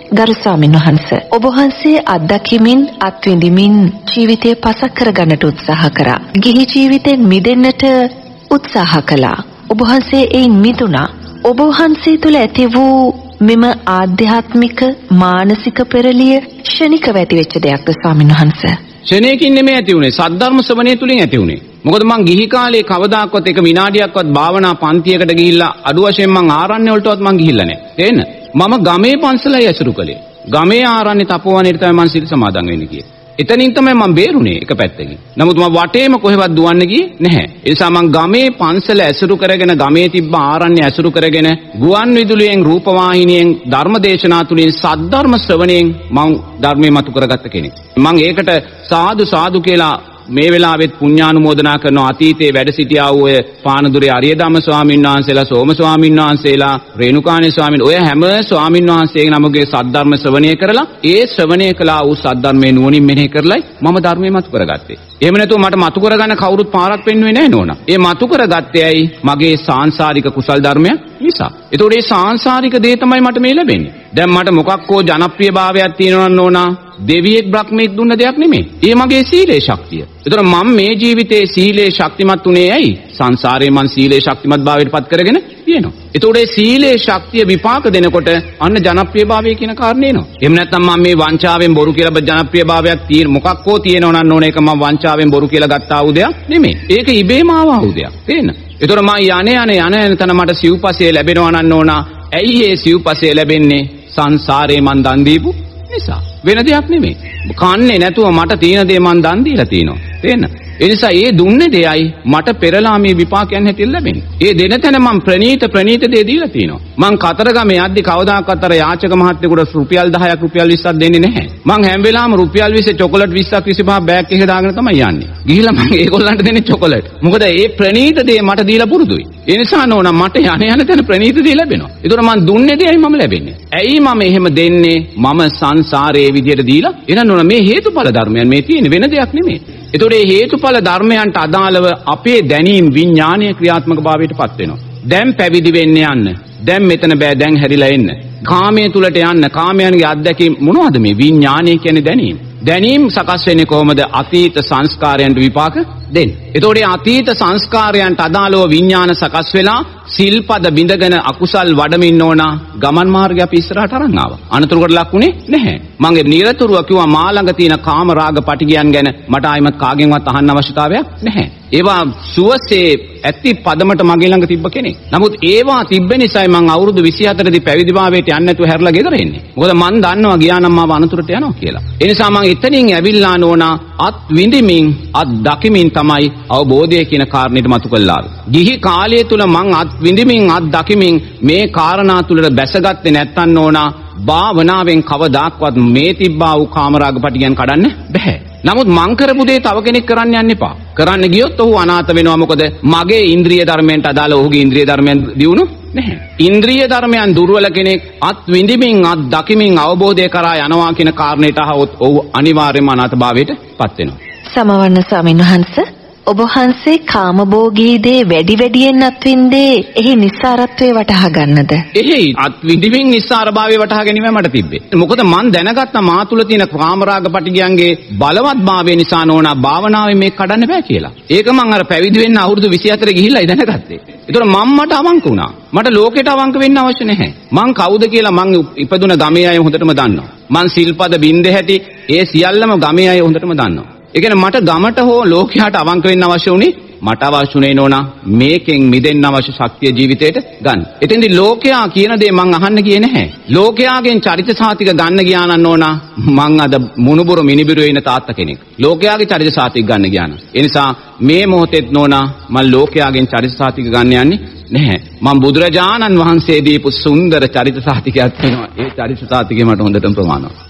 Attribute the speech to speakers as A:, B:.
A: ගරු ස්වාමීන් වහන්සේ, ඔබ වහන්සේ අත්දැකීමින් අත්විඳිමින් ජීවිතය පසක් කරගන්නට උත්සාහ කරා. ගිහි ජීවිතෙන් මිදෙන්නට උත්සාහ කළා. ඔබ වහන්සේ එයින් මිදුණා. ඔබ වහන්සේ තුළ ඇති වූ මෙම ආධ්‍යාත්මික මානසික පෙරලිය ක්ෂණිකව ඇතිවෙච්ච දෙයක්ද ස්වාමීන් වහන්සේ?
B: ක්ෂණයකින් නෙමෙයි ඇති උනේ. සද්ධර්ම ශ්‍රවණය තුලින් ඇති උනේ. මොකද මං ගිහි කාලේ කවදාකවත් එක විනාඩියක්වත් භාවනා පන්තියකට ගිහිල්ලා අඩු වශයෙන් මං ආරණ්‍ය වලටවත් මං ගිහිල්ලා නැහැ. තේන්න? මම ගමේ පන්සලයි ඇසුරු කළේ. ගමේ ආරණ්‍ය තපෝවනයේ තමයි මං සිල් සමාදන් වෙන්නේ කියේ. එතනින් තමයි මම බේරුනේ එක පැත්තකින්. නමුත් මම වටේම කොහෙවත් දුවන්න ගියේ නැහැ. ඒ නිසා මම ගමේ පන්සල ඇසුරු කරගෙන ගමේ තිබ්බ ආරණ්‍ය ඇසුරු කරගෙන ගුවන් විදුලියෙන් රූපවාහිනියෙන් ධර්මදේශනා තුලින් සද්ධර්ම ශ්‍රවණයෙන් මම ධර්මයේ මතු කරගත්ත කෙනෙක්. මම ඒකට සාදු සාදු කියලා මේ වෙලාවෙත් පුණ්‍යානුමෝදනා කරන අතීතයේ වැඩ සිටියා වූ ඔය පානදුරේ අරියදම්ම ස්වාමීන් වහන්සේලා, සෝම ස්වාමීන් වහන්සේලා, රේණුකාණේ ස්වාමීන්, ඔය හැම ස්වාමීන් වහන්සේගේ නමගේ සද්ධර්ම ශ්‍රවණය කරලා ඒ ශ්‍රවණය කළා වූ සද්ධර්මයේ නුවණින් මෙනෙහි කරලයි මම ධර්මයේ මතු කරගත්තේ. එහෙම නැතුව මට මතු කරගන්න කවුරුත් පාරක් පෙන්වුවේ නැහැ නෝනා. ඒ මතු කරගත්තේ ඇයි? මගේ සාංශාරික කුසල් ධර්මය නිසා. ඒතකොට මේ සාංශාරික දේ තමයි මට මේ ලැබෙන්නේ. දැන් මට මොකක්කෝ ජනප්‍රියභාවයක් තියෙනවා නෝනා. දෙවියෙක් බ්‍රහ්මෙක් දුන්න දෙයක් නෙමෙයි. ඒ මගේ සීලේ ශක්තිය. ඒතර මම මේ ජීවිතේ සීලේ ශක්තිමත් උනේ ඇයි? සංසාරේ මං සීලේ ශක්තිමත් භාවයට පත් කරගෙන තියෙනවා. ඒතකොට ඒ සීලේ ශක්තිය විපාක දෙනකොට අන්න ජනප්‍රියභාවය කියන කාරණේ එනවා. එහෙම නැත්නම් මම මේ වංචාවෙන් බොරු කියලා ජනප්‍රියභාවයක් තියෙන මොකක්කෝ තියෙනවා නම් ඕන එක මම වංචාවෙන් බොරු කියලා ගත්තා වූ දෙයක් නෙමෙයි. ඒක ඉබේම ආවා වූ දෙයක්. තේන්න? ඒතර මම යන තන මට සිව්පසේ ලැබෙනවා නම් ඕනා. ඇයි ඒ සිව්පසේ ලැබෙන්නේ? සංසාරේ මං දන් දීපු නිසා. වෙන දෙයක් නෙමෙයි. කන්නේ නැතුව මට තියෙන දේ මං දන් දීලා තියෙනවා. තේන්න? ඒ නිසා ඒ දුන්නේ දෙයයි මට පෙරලා මේ විපාකයන් හැටියට ලැබෙන්නේ. ඒ දෙන තැන මං ප්‍රණීත දේ දීලා තියෙනවා. මං කතරගම යද්දි කවදාකවත් අර යාචක මහත්තයෙකුට රුපියල් 10ක් රුපියල් 20ක් දෙන්නේ නැහැ. මං හැම වෙලාවෙම රුපියල් 20 චොකලට් 20ක් 25 බෑග් එකේ දාගෙන තමයි යන්නේ. ගිහිල්ලා මං ඒගොල්ලන්ට දෙන්නේ චොකලට්. මොකද ඒ ප්‍රණීත දේ මට දීලා පුරුදුයි. ඒ නිසා නෝනා මට යන තැන ප්‍රණීත දේ ලැබෙනවා. ඒතර මං දුන්නේ දෙයයි මම ලැබෙන්නේ. ඇයි මම එහෙම දෙන්නේ? මම සංසාරයේ විදියට දීලා. එහෙනම් නෝනා මේ හේතුඵල ධර්මයන් මේ තියෙන වෙන දෙයක් නෙමෙයි. ඒතකොට මේ හේතුඵල ධර්මයන්ට අදාළව අපේ දැනීම් විඥානීය ක්‍රියාත්මක භාවයට පත් වෙනවා. දැන් පැවිදි වෙන්න යන්න. දැන් මෙතන බෑ දැන් හැරිලා එන්න. කාමයේ තුලට යන්න. කාමයන්ගේ අත්දැකීම් මොනවද මේ විඥානීය කියන්නේ දැනීම. දැනීම් සකස් වෙන්නේ කොහොමද? අතීත සංස්කාරයන්ට විපාක දෙන්න. ඒතකොට මේ අතීත සංස්කාරයන්ට අදාළව විඥාන සකස් වෙලා සිල්පද බිඳගෙන අකුසල් වඩමින් ඕනා ගමන් මාර්ගය අපි ඉස්සරහට අරන් ආවා. අනතුරකට ලක්ුණේ නැහැ. මම නිරතුරුව කිව්වා මා ළඟ තියෙන කාම රාග පටිගයන් ගැන මට ආයිමත් කාගෙන්වත් අහන්න අවශ්‍යතාවයක් නැහැ. ඒවා සුවසේ ඇති පදමට මගේ ළඟ තිබ්බ කෙනෙක්. නමුත් ඒවා තිබ්බ නිසායි මම අවුරුදු 24 දී පැවිදි භාවයට යන්නේ නැතුව හැරලා ගෙදර එන්නේ. මොකද මම දන්නවා ගියා නම් මාව අනතුරට යනවා කියලා. ඒ නිසා මම එතනින් ඇවිල්ලා නෝනා අත් විඳිමින් අත් දකිමින් තමයි අවබෝධය කියන කාරණේට මතු කළා. ගිහි කාලය තුල මං අත් විඳිමින් අත් දකිමින් මේ කාරණා තුලට බැසගත්තේ නැත්තන් ඕනා භාවනාවෙන් කවදාක්වත් මේ තිබ්බා වූ කාමරාග පටියන් කඩන්න බෑ. නමුත් මං කරපු දේ තව කෙනෙක් කරන්න යන්න එපා. කරන්න ගියොත් ඔහු අනාථ වෙනවා. මොකද මගේ ඉන්ද්‍රිය ධර්මයන්ට අදාළ ඔහුගේ ඉන්ද්‍රිය ධර්මයන් දියුණු නැහැ. ඉන්ද්‍රිය ධර්මයන් දුර්වල කෙනෙක් අත් විඳිමින් අත් දකිමින් අවබෝධය කරා යනවා කියන කාරණේට අහවොත් ඔහු අනිවාර්යයෙන්ම අනාථභාවයට පත් වෙනවා.
A: සමවන්න ස්වාමීන් වහන්සේ, ඔබ වහන්සේ කාමභෝගී දේ වැඩි වැඩියෙන් අත්විඳේ එහි නිස්සාරත්වයේ වටහා ගන්නද?
B: එහි අත්විඳිමින් නිස්සාරභාවයේ වටහා ගැනීම මට තිබ්බේ. මොකද මන් දැනගත්තා මා තුල තියෙන කාමරාග පටිගයන්ගේ බලවත්භාවය නිසා නෝනා භාවනාවේ මේක කඩන්න බෑ කියලා. ඒක මං අර පැවිදි වෙන්න අවුරුදු 24 ගිහිල්ලායි දැනගත්තේ. ඒතකොට මට අවංක වුණා. මට ලෝකෙට අවංක වෙන්න අවශ්‍ය නැහැ. මං කවුද කියලා මං ඉපදුන ගමේ අය හොඳටම දන්නවා. මං සිල්පද බින්දේ හැටි ඒ සියල්ලම ගමේ අය හොඳටම දන්නවා. ඒ කියන්නේ මට ගමට හෝ ලෝකයට අවංක වෙන්න අවශ්‍ය වුණේ මට අවශ්‍ය උනේ නෝනා මේකෙන් මිදෙන්න අවශ්‍ය ශක්තිය ජීවිතේට ගන්න. එතෙන්දී ලෝකයා කියන දේ මං අහන්න ගියේ නැහැ. ලෝකයාගෙන් චරිත සාතික ගන්න ගියා නම් නෝනා මං අද මුණුබුරු මිනිබිරු වෙන තාත්තා කෙනෙක්. ලෝකයාගේ චරිත සාතික ගන්න ගියා නම්. ඒ නිසා මේ මොහොතේත් නෝනා මං ලෝකයාගෙන් චරිත සාතික ගන්න යන්නේ නැහැ. මං බුදුරජාණන් වහන්සේ දීපු සුන්දර චරිත සාතිකයක් වෙනවා. ඒ චරිත සාතිකේ මට හොඳටම ප්‍රමාණවත්.